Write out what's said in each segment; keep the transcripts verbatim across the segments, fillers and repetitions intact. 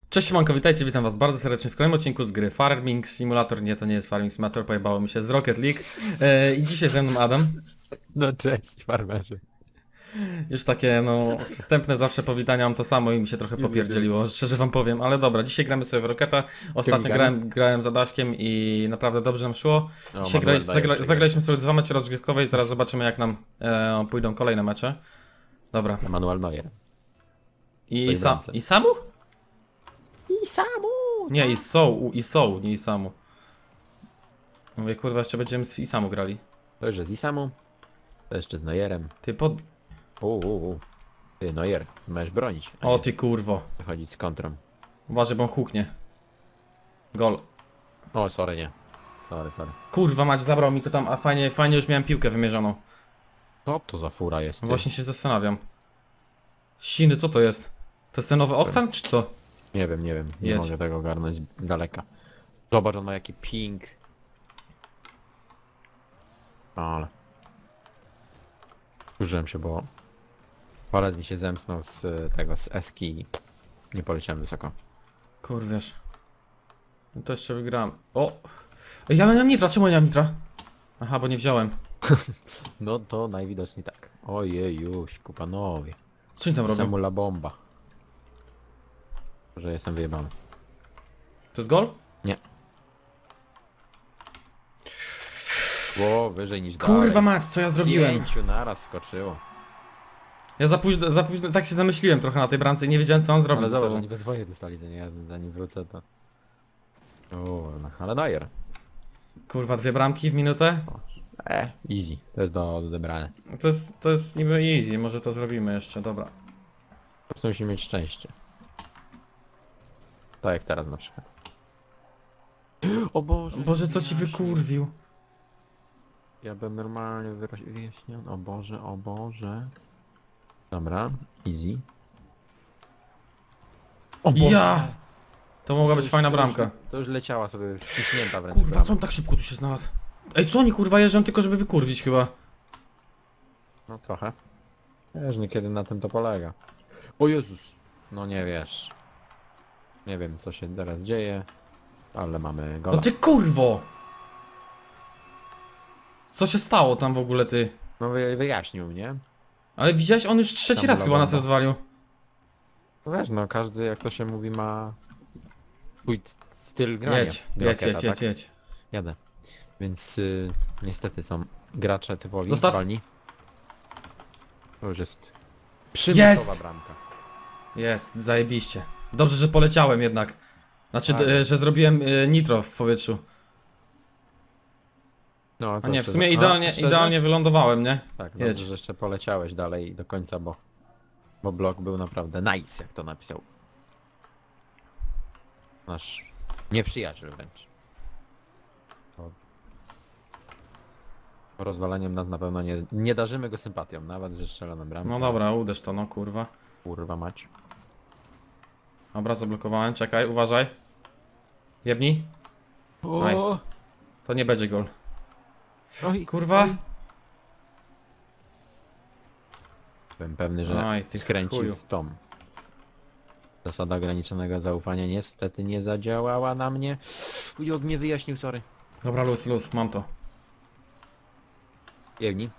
Cześć siemanko, witajcie, witam was bardzo serdecznie w kolejnym odcinku z gry Farming Simulator. Nie, to nie jest Farming Simulator, pojebało mi się z Rocket League. E, I dzisiaj ze mną Adam. No cześć, farmerze. Już takie, no, wstępne zawsze powitania, mam to samo i mi się trochę popierdzieliło, szczerze wam powiem. Ale dobra, dzisiaj gramy sobie w Rocketa. Ostatnio grałem, grałem z Adaśkiem i naprawdę dobrze nam szło. No, Dzisiaj grali, zagra, zagraliśmy sobie dwa mecze rozgrywkowe i zaraz zobaczymy, jak nam e, pójdą kolejne mecze. Dobra. Manuel Neuer. I, sa I Samu? I Samu! Nie, i Soł, i Soł, nie i Samu. Mówię, kurwa, jeszcze będziemy z Isamu grali. To już jest i Samu. To jeszcze z Neuerem. Ty pod... Uuu, ty Neuer, możesz bronić. a O nie ty kurwo. wychodzić z kontrą. Uważaj, bo on huknie. Gol. O, sorry, nie. Sorry, sorry. Kurwa mać, zabrał mi to tam, a fajnie, fajnie już miałem piłkę wymierzoną. Co to za fura jest? Ty? Właśnie się zastanawiam. Siny, co to jest? To jest ten nowy Oktan, czy co? Nie wiem, nie wiem. Nie Jedź. mogę tego ogarnąć z daleka. Zobacz, on ma jaki ping. Ale... Użyłem się, bo... Palec mi się zemsnął z y, tego, z Eski i nie poleciałem wysoko. Kurwiesz. No to jeszcze wygrałem. O! Ej, ja miałem nitra, czemu ja miałem nitra? Aha, bo nie wziąłem. No to najwidoczniej tak. Ojejuś, panowie. Co oni tam robią? Samula bomba. Że jestem wyjebany. To jest gol? Nie. Ło, wyżej niż Kurwa dalej. mać, co ja zrobiłem? Pięciu naraz skoczyło. Ja za późno, za późno, tak się zamyśliłem trochę na tej bramce i nie wiedziałem, co on zrobić Ale ze zobacz, sobą. oni we dwoje dostali, zanim ja zanim wrócę to... O, no, ale Neuer. Kurwa, dwie bramki w minutę? E, easy. To jest do odebrania. To jest, to jest niby easy, może to zrobimy jeszcze, dobra. Po prostu musimy mieć szczęście. Tak jak teraz na przykład. O Boże. Boże, co ci wyjaśnił. wykurwił? Ja bym normalnie wyraźnie wyjaśniał. O Boże, o Boże. Dobra, easy. O Boże. Ja! To mogła To być już- fajna to bramka. Już, to już leciała sobie wciśnięta wręcz. Kurwa, brama. co on tak szybko tu się znalazł? Ej, co oni kurwa jeżdżą tylko żeby wykurwić chyba? No trochę. Wiesz, niekiedy na tym to polega. O Jezus! No nie wiesz. Nie wiem co się teraz dzieje, ale mamy gola. No ty kurwo! Co się stało tam w ogóle ty? No wy, wyjaśnił mnie. Ale widziałeś, on już trzeci Tam raz była chyba nas bomba. rozwalił. No wiesz, no każdy jak to się mówi ma swój styl grania. Jedź, jedź, Rocketa, jedź, jedź, tak? jedź. Jadę. Więc y, niestety są gracze typowi, Zostaw. walni. To już jest przymusowa Jest! bramka. Jest, zajebiście. Dobrze, że poleciałem jednak. Znaczy, Tak. d- że zrobiłem y, nitro w powietrzu. No, A to nie, w szczerze- sumie A, idealnie, szczerze? idealnie wylądowałem, nie? Tak, Jedź. dobrze, że jeszcze poleciałeś dalej do końca, bo, bo blok był naprawdę nice, jak to napisał. Nasz nieprzyjaciel wręcz. Po, po rozwalaniem nas na pewno nie, nie darzymy go sympatią, nawet że strzela na bramkę. No dobra, uderz to, no kurwa. Kurwa mać. Dobra, zablokowałem, czekaj, uważaj. Jebnij. Oj. To nie będzie gol. Oj, Kurwa. oj. Byłem pewny, że Oj, ty skręcił chuju. w tom. Zasada ograniczonego zaufania niestety nie zadziałała na mnie. Uj, mnie wyjaśnił, sorry. Dobra, luz, luz, mam to. Jewni.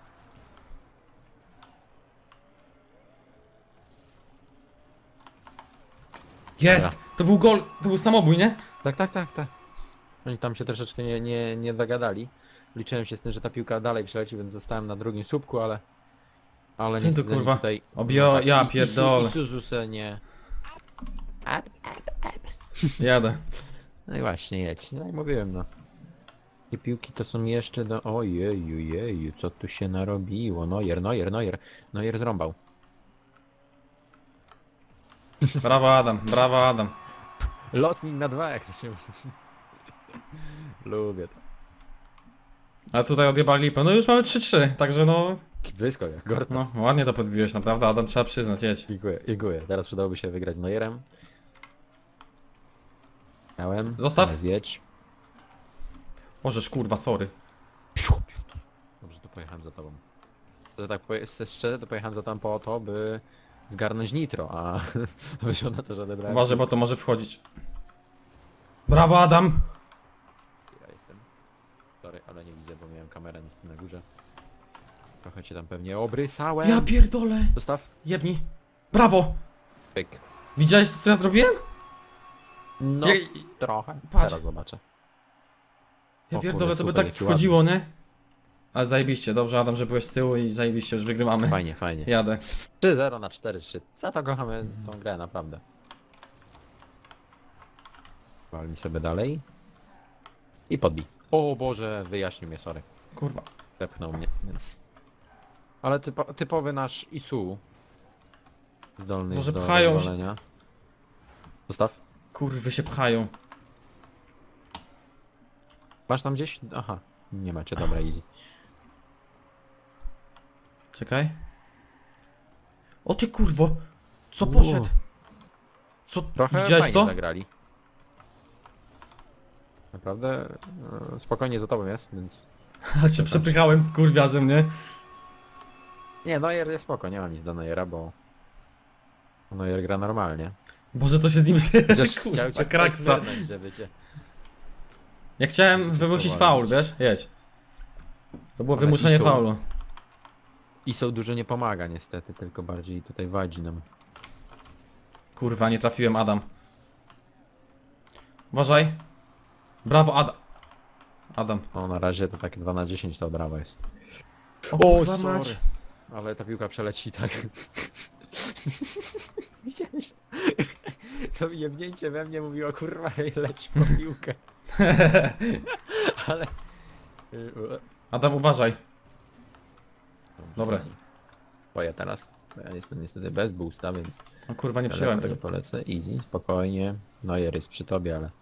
Jest! Dobra. To był gol, to był samobój, nie? Tak, tak, tak, tak. Oni tam się troszeczkę nie, nie, nie dogadali. Liczyłem się z tym, że ta piłka dalej przeleci, więc zostałem na drugim słupku, ale... Ale Co to, niestety kurwa? tutaj... Obio, tak, ja i- i- pierdolę. i Suzusa nie... Jadę. No i właśnie, jedź. No i mówiłem, no. I piłki to są jeszcze do... Ojeju, jeju, co tu się narobiło? Neuer, Neuer, Neuer. Neuer zrąbał. Brawo Adam, brawo Adam. Lotnik na dwa, jak to się mówi. Lubię to. A tutaj odjebali lipę. No już mamy trzy trzy, także no... Blisko jak Gorta. No, ładnie to podbiłeś, naprawdę Adam, trzeba przyznać, jedź. Dziękuję, dziękuję. Teraz przydałoby się wygrać z Neuerem. Miałem. Zostaw. Teraz jedź. Możesz, kurwa, sorry. Dobrze, to pojechałem za tobą. To tak poje szczerze, to pojechałem za tobą po to, by zgarnąć nitro, a wyszło na to, że odebrałem. Uważaj, bo to może wchodzić. Brawo, Adam! Ja jestem. Sorry, ale nie widzę, bo miałem kamerę na górze. Trochę cię tam pewnie obrysałem. Ja pierdolę! Zostaw. Jebni. Brawo! Pyk. Widziałeś to, co ja zrobiłem? No, Ja, trochę. patrz. Teraz zobaczę. ja O pierdolę, kurde, to by super, tak jaki wchodziło, nie? Ale zajebiście, dobrze Adam, że byłeś z tyłu i zajebiście, już wygrywamy. Fajnie, fajnie. Jadę. trzy zero na cztery trzy. Co to kochamy tą grę, naprawdę. Walnij sobie dalej. I podbij. O Boże, wyjaśnił mnie, sorry. Kurwa. Zepchnął mnie, więc... Ale typo, typowy nasz Isu. Zdolny Może do pchają się- rozwalenia. Zostaw. Kurwy się pchają. Masz tam gdzieś? Aha. Nie macie, dobra, easy. Czekaj. O ty kurwo! Co Ło. poszedł? Co, Trochę widziałeś fajnie to? zagrali. Naprawdę e, spokojnie za tobą jest, więc... Ja się przepychałem z kurwiarzem, nie? Nie, Neuer jest spoko, nie mam nic do Neuera, bo... Neuer gra normalnie. Boże, co się z nim dzieje? Chociaż Kurwa, chciał cię kraksa. ktoś zmyrnąć, żeby cię... Ja chciałem Wszystko wymusić walnąć. faul, wiesz? Jedź. To było Ale wymuszenie Isu- faulu. Iso dużo nie pomaga niestety, tylko bardziej tutaj wadzi nam. Kurwa, nie trafiłem, Adam. Uważaj. Brawo, Adam. Adam. No na razie to tak dwa na dziesięć to brawa jest. O kurwa mać. Ale ta piłka przeleci tak. Widziałeś? To jebnięcie we mnie mówiło, kurwa, hej, leć po piłkę. Ale... Adam, uważaj. Dobra. Bo ja teraz. Bo ja jestem niestety bez boosta, więc O kurwa, nie daleko przyjąłem nie tego. polecę. Easy, spokojnie. Neuer jest przy tobie, ale...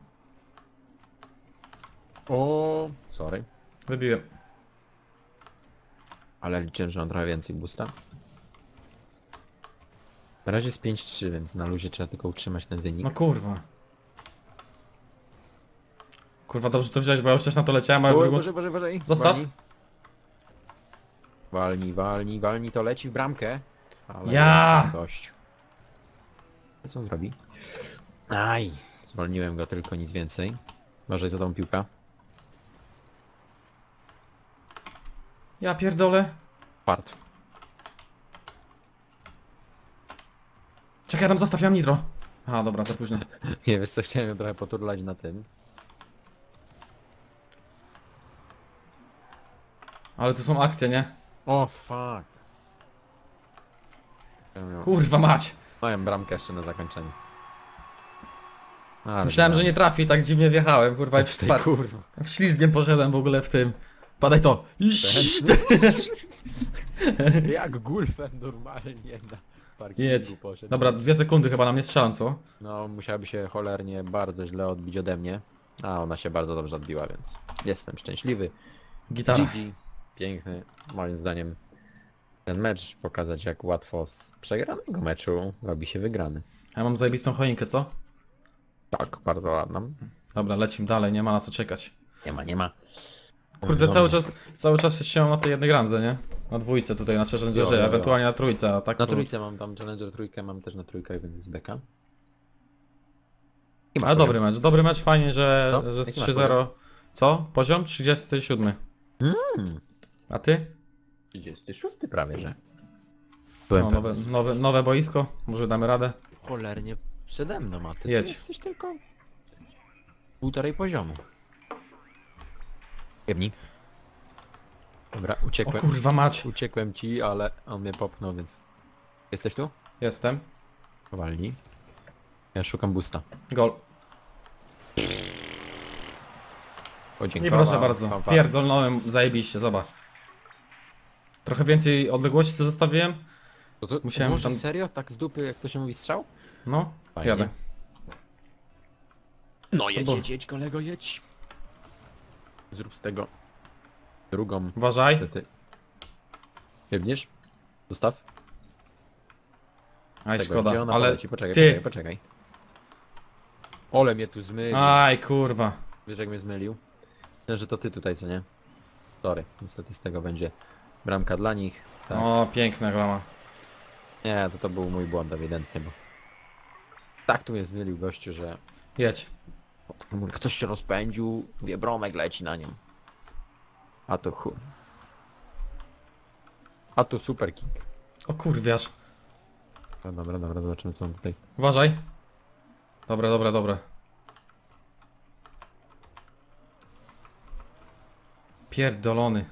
O, sorry. Wybiłem. Ale liczyłem, że mam trochę więcej boosta. Na razie jest pięć trzy, więc na luzie trzeba tylko utrzymać ten wynik. No kurwa. Kurwa, dobrze to wziąłeś, bo ja już też na to leciałem, a ja Oj, drugą... Boże, Boże, Boże. Zostaw. Walnij. Walnij, walnij, walnij, to leci w bramkę. Ale Ja! jest gościu. Co on zrobi? Aj! Zwolniłem go tylko, nic więcej. Może za tą piłkę. Ja pierdolę. Part. Czekaj, Adam, zostaw, ja mam nitro. A, dobra, za późno. Nie wiesz co, chciałem ją trochę poturlać na tym. Ale to są akcje, nie? O, fuck. Chciałem ją- Kurwa mać. Miałem bramkę jeszcze na zakończeniu. Ale Myślałem, że nie trafi i tak dziwnie wjechałem, kurwa, i Tej, spadł. kurwa. Ślizgiem poszedłem w ogóle w tym. Padaj to. Jak gulfem normalnie na parkingu Jedź. poszedł. Dobra, dwie sekundy chyba na mnie strzelam, co? No, musiałaby się cholernie bardzo źle odbić ode mnie. A ona się bardzo dobrze odbiła, więc jestem szczęśliwy. Gitara. G G. Piękny, moim zdaniem, ten mecz pokazać, jak łatwo z przegranego meczu robi się wygrany. Ja mam zajebistą choinkę, co? Tak, bardzo ładną. Dobra, lecimy dalej, nie ma na co czekać. Nie ma, nie ma. Kurde, Dobra. cały czas, cały czas się trzymam na tej jednej grandze, nie? Na dwójce tutaj, na challengerze, Jo, jo, jo. ewentualnie na trójce, a tak Na to... trójce mam tam Challenger trójkę, mam też na trójkę, więc jest beka. I masz Ale poziom. dobry mecz, dobry mecz, fajnie, że, No, że jaki z masz trzy zero... Co? Poziom? trzydziesty siódmy. Mm, A ty? trzydziesty szósty prawie, że. No, nowe, nowe, nowe boisko, może damy radę. Cholernie przede mną, a ty Jedź. tu jesteś tylko półtorej poziomu. Jebnij. Dobra, O uciekłem. kurwa mać. Uciekłem ci, ale on mnie popchnął, więc... Jesteś tu? Jestem. Powalnij. Ja szukam boosta. Gol. O, Nie dziękuję. proszę bardzo. Pierdolnąłem, zajebiście, zobacz. Trochę więcej odległości co zostawiłem. To, to, Musiałem może tam- serio? Tak z dupy, jak to się mówi, strzał? No, Fajnie. jadę. No jedź, bo- jedź, jedź, kolego, jedź. Zrób z tego drugą. Uważaj. Niestety. Jebniesz? Zostaw. Aj, Tego, szkoda, gdzie ona ale poleci? Poczekaj, ty. poczekaj, poczekaj. Ole mnie tu zmylił. Aj, kurwa. Wiesz jak mnie zmylił? Myślę, że to ty tutaj, co nie? Sorry, niestety z tego będzie bramka dla nich. Tak. O, piękna grama. Nie, to to był mój błąd ewidentnie, bo... Tak tu mnie zmielił gościu, że... Jedź. Mówię, ktoś się rozpędził, wie, bromek leci na nią. A to chu... A to super kick. O kurwiasz. No dobra, dobra, zobaczymy co on tutaj... Uważaj. Dobra, dobra, dobra. Pierdolony.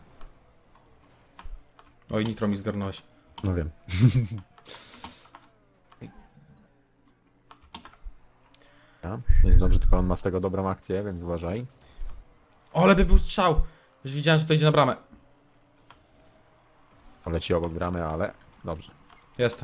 Oj, nitro mi zgarnąłeś. No wiem. Ja, jest dobrze, tylko on ma z tego dobrą akcję, więc uważaj. O, ale by był strzał. Już widziałem, że to idzie na bramę. Leci obok bramy, ale... Dobrze. Jestem.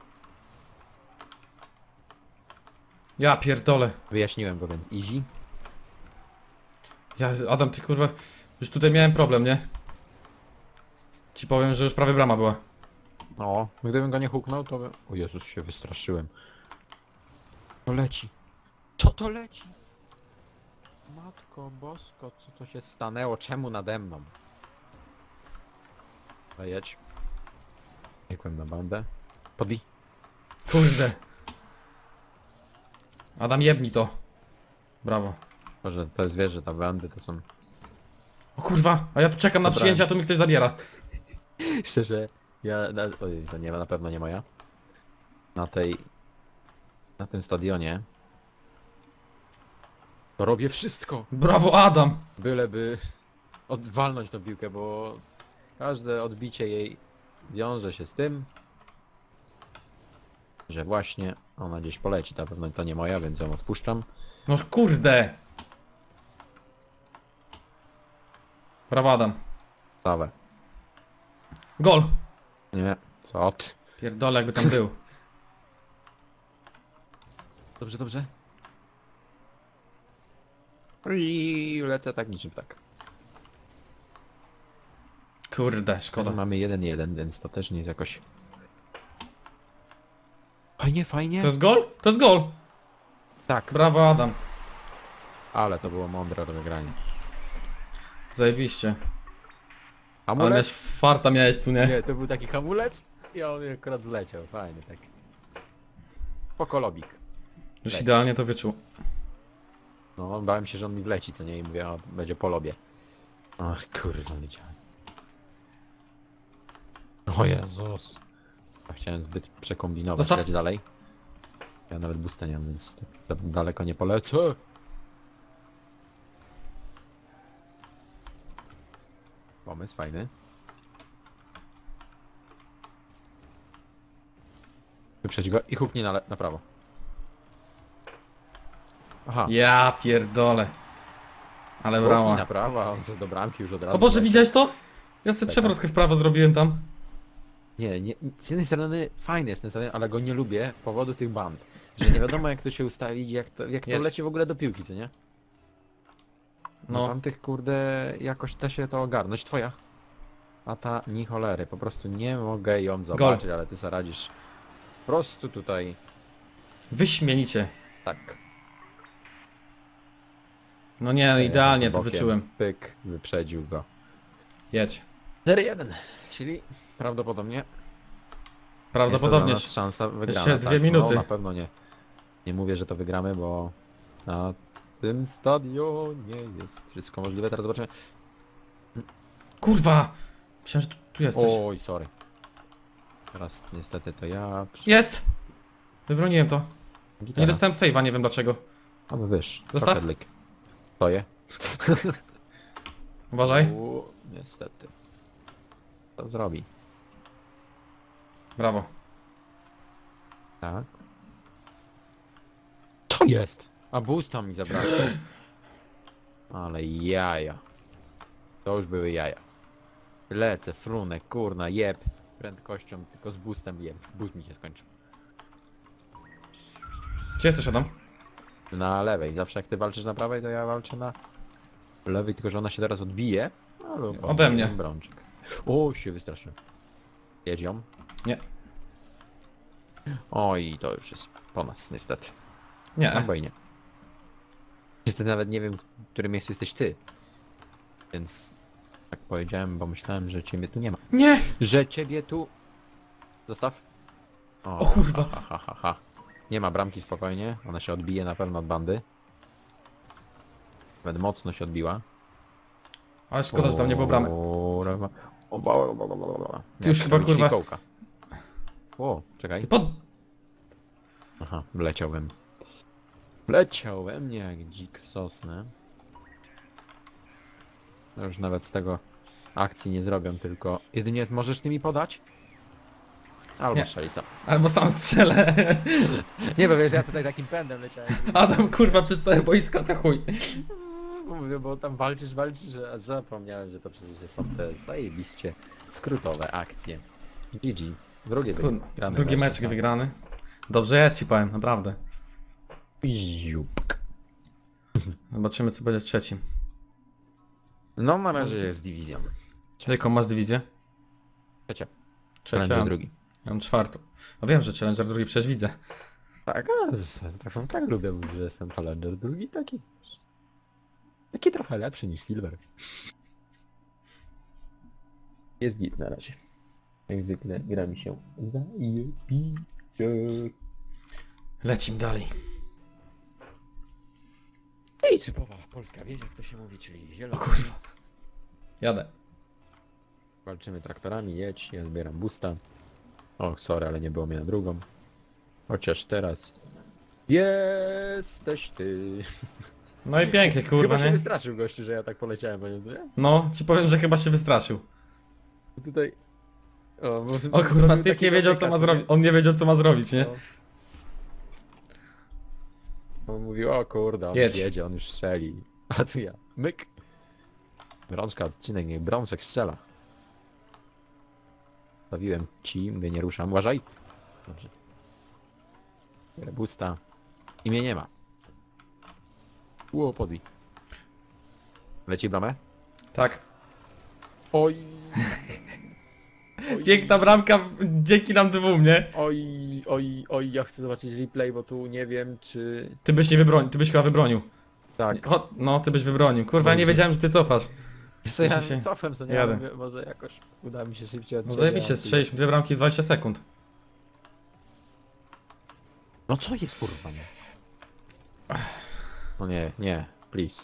Ja pierdolę. Wyjaśniłem go, więc easy. Ja, Adam, ty kurwa... Już tutaj miałem problem, nie? Ci powiem, że już prawie brama była. No, gdybym go nie huknął, to by... O Jezus, się wystraszyłem. To leci. Co to leci? Matko bosko, co to się stanęło? Czemu nade mną? A jedź. Jekłem na bandę. Podbij. Kurde. Adam, jebnij to. Brawo. Może to jest, wiesz, że te bandy to są... O kurwa, a ja tu czekam na Dobra. przyjęcie, a tu mi ktoś zabiera. Szczerze, ja... Na... Ojej, to nie, na pewno nie moja. Na tej... Na tym stadionie... To robię wszystko. Brawo, Adam. Byleby odwalnąć tą piłkę, bo każde odbicie jej wiąże się z tym, że właśnie ona gdzieś poleci. Na pewno to nie moja, więc ją odpuszczam. No kurde. Brawo, Adam. Stawę. Gol. Nie, co ty? Pierdolę, jakby tam był. Dobrze, dobrze. I lecę tak niczym tak. Kurde, szkoda. Mamy jeden jeden, więc to też nie jest jakoś... Fajnie, fajnie. To jest gol? To jest gol. Tak, Brawo, Adam. ale to było mądre do wygrania. Zajebiście. Ale Hamulec? też farta miałeś tu, nie? Nie, to był taki hamulec i on akurat zleciał. Fajny tak. Pokolobik. Już leci. idealnie to wyczuł. No, bałem się, że on mi wleci, co nie? I mówię, o, będzie po lobie. Ach, kurwa, nie chciałem. O Jezus. Ja chciałem zbyt przekombinować. Zostaw. Leć dalej. Ja nawet boosta nie mam, więc tak, tak daleko nie polecę. Pomysł fajny. Wyprzedź go i huknij na, le- na prawo. Aha. Ja pierdolę. Ale Huknij brama. na prawo, a on co do bramki już od razu. O Boże, leci. widziałeś to? Ja sobie Tak. przewrotkę w prawo zrobiłem tam. Nie, nie, z jednej strony fajny jest ten stadion, ale go nie lubię z powodu tych band. Że nie wiadomo jak to się ustawić, jak to, jak to Jedź. leci w ogóle do piłki, co nie? No No. tamtych kurde jakoś da się to ogarnąć. Twoja. A ta ni cholery, po prostu nie mogę ją zobaczyć, ale ty sobie radzisz. Po prostu tutaj. Wyśmienicie. Tak. No nie, no idealnie to Bokiem, wyczułem. Pyk, wyprzedził go. Jedź. cztery jeden. Czyli prawdopodobnie Prawdopodobnie. jest to dla nas szansa wygrana. Jeszcze dwie tak, minuty. No, na pewno nie. Nie mówię, że to wygramy, bo na tym stadionie jest wszystko możliwe. Teraz zobaczymy. Kurwa! Myślałem, że tu, tu jesteś. Oj, sorry. Teraz niestety to ja... Jest! Wybroniłem to. Gitara. Nie dostałem save'a, nie wiem dlaczego. A bo wiesz, Zostaw. Rocket Stoję. Uważaj. U, niestety. To zrobi. Brawo. Tak. To jest! A boosta mi zabrakło. Ale jaja. To już były jaja. Lecę, frunek, kurna, jeb. Prędkością, tylko z boostem jeb. Boost mi się skończył. Gdzie jesteś, Adam? Na lewej. Zawsze jak ty walczysz na prawej, to ja walczę na lewej, tylko że ona się teraz odbije. No, lub Ode mnie. Brączek. O, się wystraszyłem. Jedź ją. Nie. Oj, to już jest po nas, niestety. Nie. Albo i nie. Niestety nawet nie wiem, w którym miejscu jesteś ty. Więc tak powiedziałem, bo myślałem, że ciebie tu nie ma. Nie! Że ciebie tu... Zostaw. O kurwa. Ha, ha, ha, ha. Nie ma bramki, spokojnie. Ona się odbije na pewno od bandy. Nawet mocno się odbiła. Ale szkoda, że tam nie było bramy. Kurwa. O, ba, ba, ba, ba, ba. Ty już Jak chyba, robić kurwa- fikołka. O, czekaj. Pod... Aha, wleciałem. Wleciał we mnie jak dzik w sosnę. No już nawet z tego akcji nie zrobią, tylko jedynie możesz ty mi podać? Albo Nie. strzelica. Albo sam strzelę. Nie, bo wiesz, ja tutaj takim pędem leciałem. Adam kurwa przez całe boisko to chuj. Mówię, bo tam walczysz, walczysz, a zapomniałem, że to przecież są te zajebiście skrótowe akcje. G G. Drugie Kur... grane Drugi mecz, mecz tak. wygrany. Dobrze jest ci powiem, naprawdę. Ziupk. Zobaczymy co będzie w trzecim. No na razie jest dywizją. Jaką masz dywizję? Trzecia. Trzecia. Challenger drugi. Ja mam czwartą. No wiem, że Challenger drugi przecież widzę. Tak, a, tak, tak lubię mówić, że jestem Challenger drugi taki. Taki trochę lepszy niż Silver. Jest git na razie. Jak zwykle gra mi się zajebiście. Lecim dalej. I typowa polska wieś, jak to się mówi, czyli O zielona. kurwa. Jadę. Walczymy traktorami, jedź, ja zbieram boosta. O, sorry, ale nie było mnie na drugą. Chociaż teraz... Jesteś ty. No i pięknie kurwa, Chyba się nie? wystraszył gościu, że ja tak poleciałem po niego, nie? No, ci powiem, że chyba się wystraszył. Tutaj... O, bo O kurwa, zrobił typ taki nie wiedział co ma aplikację, zrobić. On nie wiedział co ma zrobić, nie? No. On mówił, o kurde, on Jedź. już jedzie, on już strzeli. A tu ja, myk. Brączka, odcinek, niech Brączek strzela. Stawiłem ci, mówię, nie ruszam, uważaj. Dobrze. Biorę boosta. I mnie nie ma. Ło, podbij. Leci bramę? Tak. Oj. Oj. Piękna bramka w- dzięki nam dwóm, nie? Oj, oj, oj, ja chcę zobaczyć replay, bo tu nie wiem, czy... Ty byś nie wybronił, ty byś chyba wybronił. Tak. Cho- no, ty byś wybronił. Kurwa, ja nie Będzie. wiedziałem, że ty cofasz. Wiesz co, ja Cieszę się. cofem, co nie, Jadę. ale może jakoś uda mi się szybciej od No ciebie, zajebiście, a ty- strzeliśmy dwie bramki w dwadzieścia sekund. No co jest kurwa, nie? No nie, nie, please.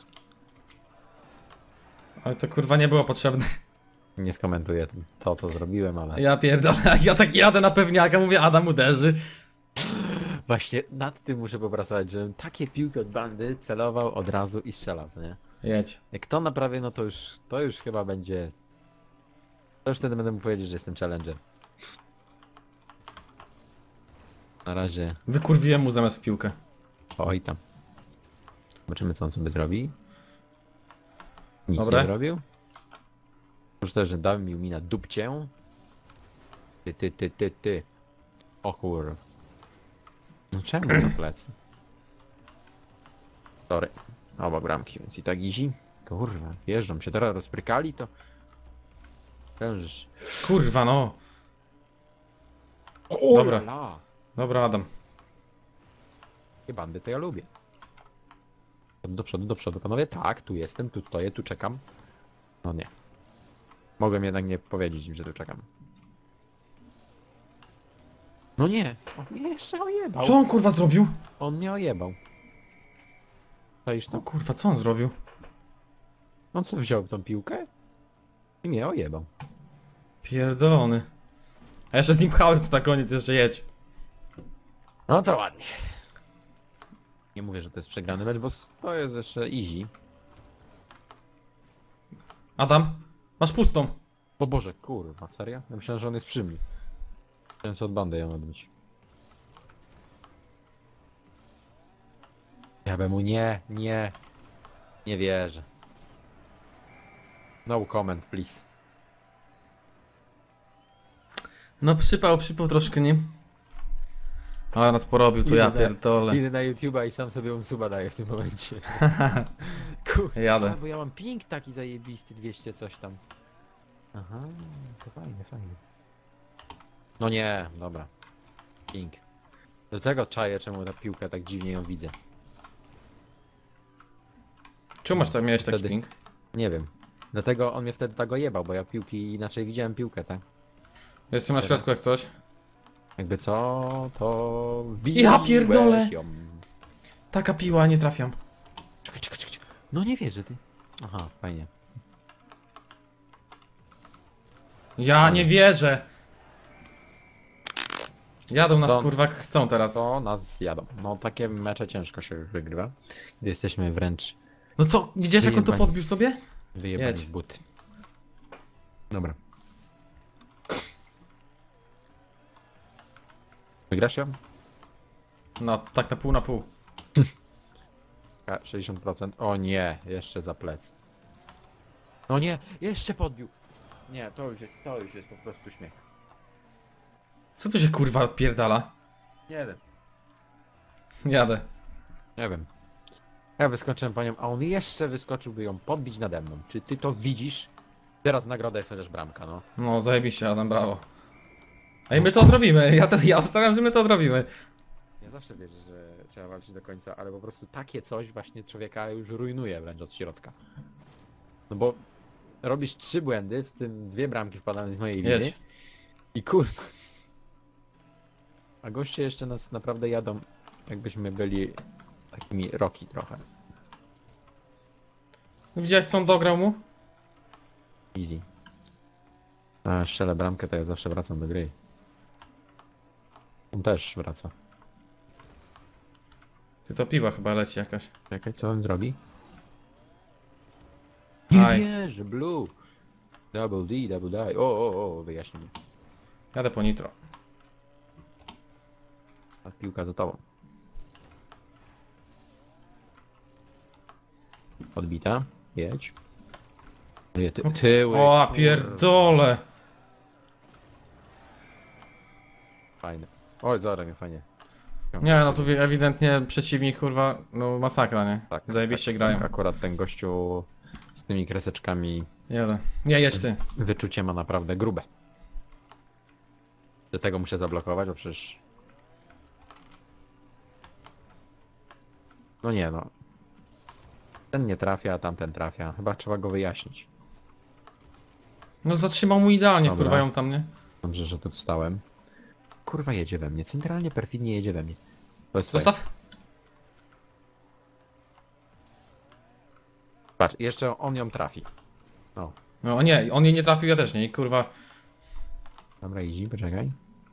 Ale to kurwa nie było potrzebne. Nie skomentuję to, co zrobiłem, ale... Ja pierdolę, ja tak jadę na pewniaka, mówię Adam uderzy. Właśnie nad tym muszę popracować, żebym takie piłki od bandy celował od razu i strzelał, co nie? Jedź. Jak to naprawię, no to już, to już chyba będzie... To już wtedy będę mógł powiedzieć, że jestem challenger. Na razie... Wykurwiłem mu zamiast w piłkę. Oj tam. Zobaczymy, co on sobie zrobi. Nic Dobre. nie zrobił. Oprócz tego, że dał mi mi na dupcię. Ty, ty, ty, ty, ty. O kur... No czemu na plecy? Sorry. Oba bramki, więc i tak easy. Kurwa, jeżdżą się teraz rozprykali, to... Tężysz. Kurwa no. O, Dobra. la. Dobra Adam. Takie bandy to ja lubię. Do przodu, do przodu, panowie. Tak, tu jestem, tu stoję, tu czekam. No nie. Mogłem jednak nie powiedzieć im, że tu czekam. No nie. On mnie jeszcze ojebał. Co on kurwa zrobił? On mnie ojebał. Stoisz O tam? kurwa, co on zrobił? On co, wziął tą piłkę? I mnie ojebał. Pierdolony. A jeszcze z nim pchałem tu na koniec, jeszcze jedź. No to ładnie. Nie mówię, że to jest przegrany mecz, bo to jest jeszcze easy. Adam, masz pustą. O Boże, kurwa, serio? Ja myślałem, że on jest przy mnie. Myślałem, co od bandy ja mam być. Ja bym mu nie, nie. Nie wierzę. No comment, please. No przypał, przypał troszkę, nie? Ale nas porobił, tu ja Idę na- pierdolę. Idę na YouTube'a i sam sobie um suba daję w tym momencie. Kurwa, Jadę. bo ja mam ping taki zajebisty, dwieście coś tam. Aha, to fajnie, fajnie. No nie, dobra. Ping. Do tego czaję, czemu ta piłka tak dziwnie ją widzę. Czemu masz tam, miałeś taki Wtedy- ping? Nie wiem. Dlatego on mnie wtedy tak ojebał, bo ja piłki inaczej widziałem piłkę, tak? Jestem na środku jak coś. Jakby co, to... Ja pierdolę! wbiłeś ją. Taka piła, nie trafiam. Czekaj, czekaj, czekaj. No nie wierzę, ty. Aha, fajnie. Ja nie wierzę. Jadą nas To- kurwa jak chcą teraz. To nas jadą. No takie mecze ciężko się wygrywa. Gdy jesteśmy wręcz No co, widzisz jak on to Wyjebani. podbił sobie? wyjebani Jedź. w buty. Dobra. Wygrasz ją? No, tak na pół na pół. A, sześćdziesiąt procent. O nie, jeszcze za plec. No nie, jeszcze podbił. Nie, to już jest, to już jest po prostu śmiech. Co tu się kurwa odpierdala? Nie wiem. Jadę. Nie wiem. Ja wyskoczyłem po nią, a on jeszcze wyskoczyłby ją podbić nade mną. Czy ty to widzisz? Teraz nagroda jest chociaż bramka, no. No zajebiście Adam, brawo. Ej, my to odrobimy, ja to, ja obstawiam, że my to odrobimy. Ja zawsze wierzę, że trzeba walczyć do końca, ale po prostu takie coś właśnie człowieka już rujnuje wręcz od środka. No bo robisz trzy błędy, w tym dwie bramki wpadają z mojej winy. Jedź. I kurde. A goście jeszcze nas naprawdę jadą, jakbyśmy byli takimi roki trochę. Widziałeś co on dograł mu? Easy. A strzelę bramkę, to ja zawsze wracam do gry. On też wraca. Ty to piwa chyba leci jakaś. Czekaj, co on zrobi? Nie Aj. wierzę, blue. Double D, double die. O, o, o, wyjaśnij mi. Jadę po nitro. A piłka za tobą. Odbita. Jedź. Nie, ty, tyły. O, a kurwa. pierdole. Fajne. Oj, zaraz mnie fajnie. Nie no, tu wi- ewidentnie przeciwnik kurwa, no masakra, nie? Tak, Zajebiście tak, grają. tak, akurat ten gościu z tymi kreseczkami Jadę. Nie, jedź ty. wyczucie ma naprawdę grube. Do tego muszę zablokować, bo przecież... No nie no. Ten nie trafia, a tamten trafia. Chyba trzeba go wyjaśnić. No zatrzymał mu idealnie, Dobra. kurwa ją tam, nie? Dobrze, że tu stałem. Kurwa jedzie we mnie, centralnie perfidnie jedzie we mnie. To jest twoje. Zostaw. Patrz, jeszcze on ją trafi. O, No nie, on jej nie trafił, ja też nie. I kurwa. dobra, easy, poczekaj.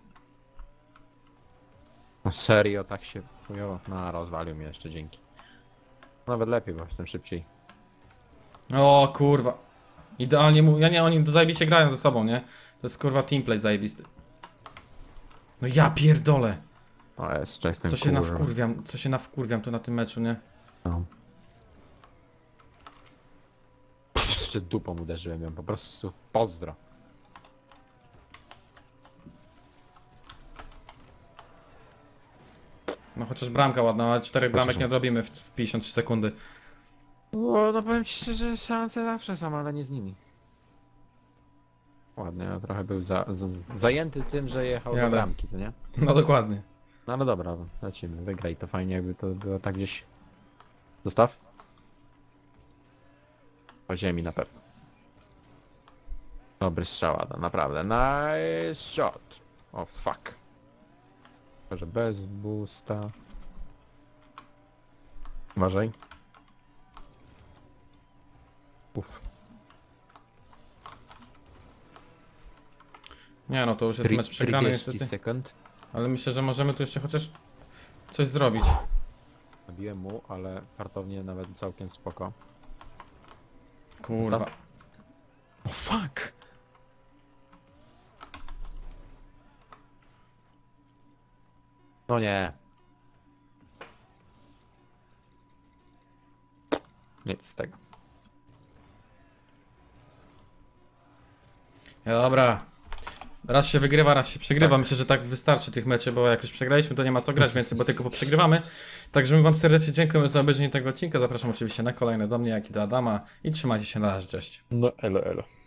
No serio, tak się chujowo. No, rozwalił mnie jeszcze, dzięki. Nawet lepiej, bo jestem szybciej. O kurwa. Idealnie mu. Ja nie, oni zajebiście grają ze sobą, nie? To jest kurwa teamplay zajebisty. No ja pierdolę. O, jeszcze jestem Co się kurwa. nawkurwiam, co się nawkurwiam tu na tym meczu, nie? No. Jeszcze dupą uderzyłem ją, po prostu pozdro. No chociaż bramka ładna, ale czterech bramek Chociaż- nie odrobimy w, w pięćdziesiąt trzy sekundy. O, no powiem ci szczerze, szanse zawsze są, ale nie z nimi. Ładnie, ja trochę był za, za, zajęty tym, że jechał do Jadę. bramki, co nie? No dokładnie. No ale dobra, lecimy, wygraj to fajnie, jakby to było tak gdzieś... Zostaw? Po ziemi na pewno. Dobry strzał, Adam, naprawdę, nice shot. O fuck. Może bez boosta. Uważaj. Uff. Nie no, to już jest mecz przegrany niestety. sekund. Ale myślę, że możemy tu jeszcze chociaż coś zrobić. Zabiłem mu, ale fartownie nawet całkiem spoko. Kurwa. O fuck! No nie. Nic z tego. Dobra. Raz się wygrywa, raz się przegrywa. Myślę, że tak wystarczy tych meczy, bo jak już przegraliśmy, to nie ma co grać więcej, bo tylko poprzegrywamy. Także my wam serdecznie dziękujemy za obejrzenie tego odcinka. Zapraszam oczywiście na kolejne do mnie, jak i do Adama. I trzymajcie się, na razie, cześć. No elo elo.